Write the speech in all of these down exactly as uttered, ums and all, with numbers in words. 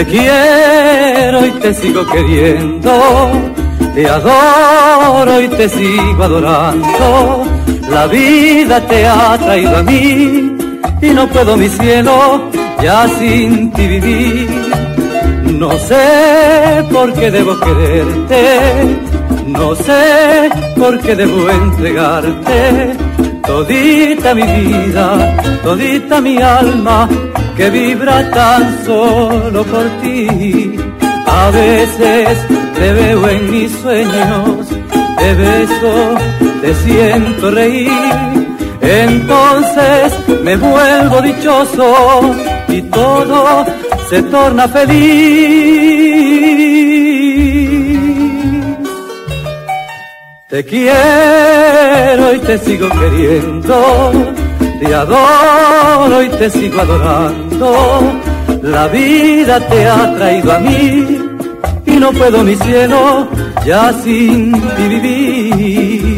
Te quiero y te sigo queriendo, te adoro y te sigo adorando. La vida te ha traído a mí y no puedo, mi cielo, ya sin ti vivir. No sé por qué debo quererte, no sé por qué debo entregarte todita mi vida, todita mi alma, que vibra tan solo por ti. A veces te veo en mis sueños, te beso, te siento reír, entonces me vuelvo dichoso y todo se torna feliz. Te quiero y te sigo queriendo, te adoro y te sigo adorando. La vida te ha traído a mí y no puedo, mi cielo, ya sin ti vivir.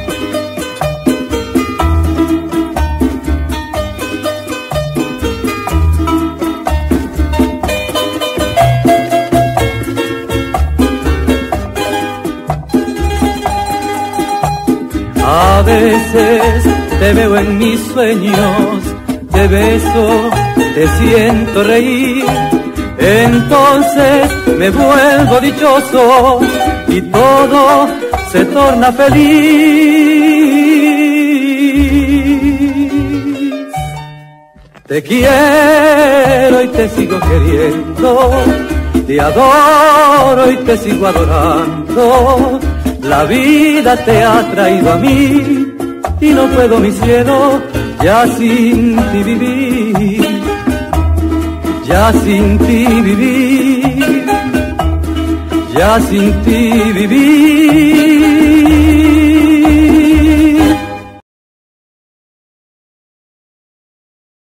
A veces te veo en mis sueños, te beso, te siento reír, entonces me vuelvo dichoso y todo se torna feliz. Te quiero y te sigo queriendo, te adoro y te sigo adorando. La vida te ha traído a mí y no puedo, mi cielo, ya sin ti vivir, ya sin ti vivir, ya sin ti vivir.